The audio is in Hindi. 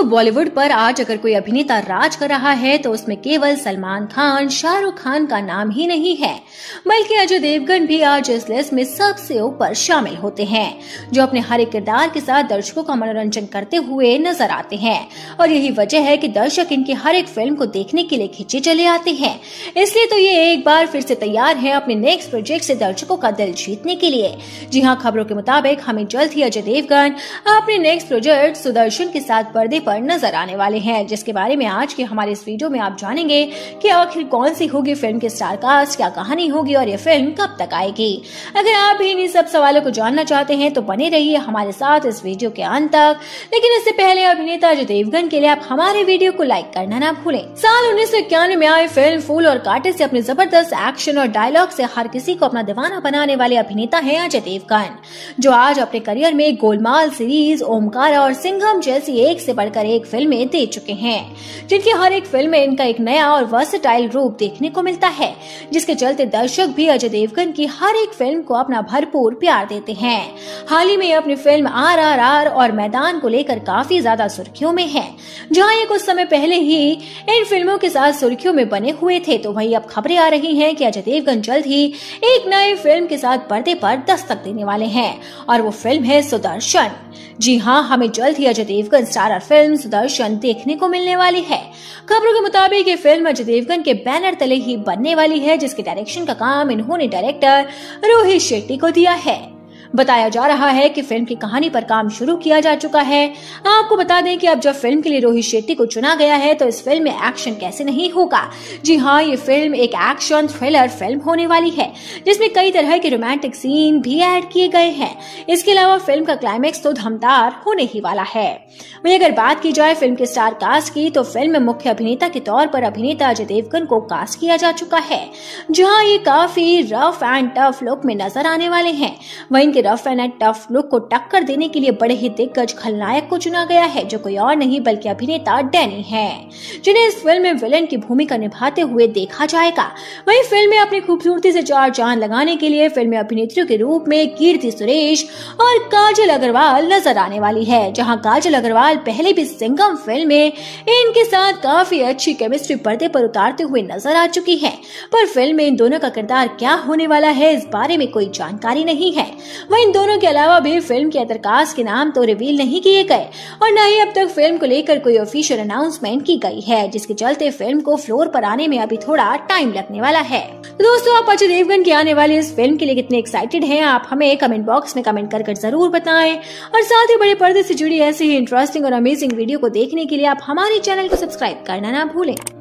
बॉलीवुड पर आज अगर कोई अभिनेता राज कर रहा है तो उसमें केवल सलमान खान, शाहरुख खान का नाम ही नहीं है, बल्कि अजय देवगन भी आज इस लिस्ट में सबसे ऊपर शामिल होते हैं, जो अपने हर एक किरदार के साथ दर्शकों का मनोरंजन करते हुए नजर आते हैं। और यही वजह है कि दर्शक इनकी हर एक फिल्म को देखने के लिए खींचे चले आते हैं। इसलिए तो ये एक बार फिर से तैयार है अपने नेक्स्ट प्रोजेक्ट से दर्शकों का दिल जीतने के लिए। जी हाँ, खबरों के मुताबिक हमें जल्द ही अजय देवगन अपने नेक्स्ट प्रोजेक्ट सुदर्शन के साथ पर्दे पर नजर आने वाले हैं, जिसके बारे में आज के हमारे इस वीडियो में आप जानेंगे कि आखिर कौन सी होगी फिल्म की स्टार कास्ट, क्या कहानी होगी और ये फिल्म कब तक आएगी। अगर आप भी इन सब सवालों को जानना चाहते हैं तो बने रहिए हमारे साथ इस वीडियो के अंत तक। लेकिन इससे पहले अभिनेता अजय देवगन के लिए आप हमारे वीडियो को लाइक करना ना भूलें। साल 1991 में आई फिल्म फूल और कांटे से अपने जबरदस्त एक्शन और डायलॉग से हर किसी को अपना दीवाना बनाने वाले अभिनेता है अजय देवगन, जो आज अपने करियर में गोलमाल सीरीज, ओमकारा और सिंघम जैसी एक से बढ़कर एक फिल्में दे चुके हैं, जिनकी हर एक फिल्म में इनका एक नया और वर्सेटाइल रूप देखने को मिलता है, जिसके चलते दर्शक भी अजय देवगन की हर एक फिल्म को अपना भरपूर प्यार देते हैं। हाल ही में अपनी फिल्म RRR और मैदान को लेकर काफी ज्यादा सुर्खियों में है। जहां ये कुछ समय पहले ही इन फिल्मों के साथ सुर्खियों में बने हुए थे, तो वहीं अब खबरें आ रही हैं कि अजय देवगन जल्द ही एक नई फिल्म के साथ पर्दे पर दस्तक देने वाले हैं और वो फिल्म है सुदर्शन। जी हाँ, हमें जल्द ही अजय देवगन स्टारर फिल्म सुदर्शन देखने को मिलने वाली है। खबरों के मुताबिक ये फिल्म अजय देवगन के बैनर तले ही बनने वाली है, जिसके डायरेक्शन का काम इन्होंने डायरेक्टर रोहित शेट्टी को दिया है। बताया जा रहा है कि फिल्म की कहानी पर काम शुरू किया जा चुका है। आपको बता दें कि अब जब फिल्म के लिए रोहित शेट्टी को चुना गया है तो इस फिल्म में एक्शन कैसे नहीं होगा। जी हाँ, ये फिल्म एक एक्शन थ्रिलर फिल्म होने वाली है, जिसमें कई तरह के रोमांटिक सीन भी ऐड किए गए हैं। इसके अलावा फिल्म का क्लाइमेक्स तो दमदार होने ही वाला है। वहीं अगर बात की जाए फिल्म के स्टार कास्ट की, तो फिल्म में मुख्य अभिनेता के तौर पर अभिनेता अजय देवगन को कास्ट किया जा चुका है, जहाँ ये काफी रफ एंड टफ लुक में नजर आने वाले हैं। वहीं रफ एंड टफ लुक को टक्कर देने के लिए बड़े ही दिग्गज खलनायक को चुना गया है, जो कोई और नहीं बल्कि अभिनेता डैनी है, जिन्हें इस फिल्म में विलेन की भूमिका निभाते हुए देखा जाएगा। वहीं फिल्म में अपनी खूबसूरती से चार चांद लगाने के लिए फिल्म अभिनेत्रियों के रूप में कीर्ति सुरेश और काजल अग्रवाल नजर आने वाली है। जहां काजल अग्रवाल पहले भी सिंघम फिल्म में इनके साथ काफी अच्छी केमिस्ट्री पर्दे पर उतारते हुए नजर आ चुकी है, पर फिल्म में इन दोनों का किरदार क्या होने वाला है इस बारे में कोई जानकारी नहीं है। इन दोनों के अलावा भी फिल्म के अदरकास्ट के नाम तो रिवील नहीं किए गए और न ही अब तक फिल्म को लेकर कोई ऑफिशियल अनाउंसमेंट की गई है, जिसके चलते फिल्म को फ्लोर पर आने में अभी थोड़ा टाइम लगने वाला है। तो दोस्तों, आप अजय देवगन की आने वाली इस फिल्म के लिए कितने एक्साइटेड हैं, आप हमें कमेंट बॉक्स में कमेंट कर जरूर बताएं। और साथ ही बड़े पर्दे से जुड़ी ऐसी ही इंटरेस्टिंग और अमेजिंग वीडियो को देखने के लिए आप हमारे चैनल को सब्सक्राइब करना ना भूलें।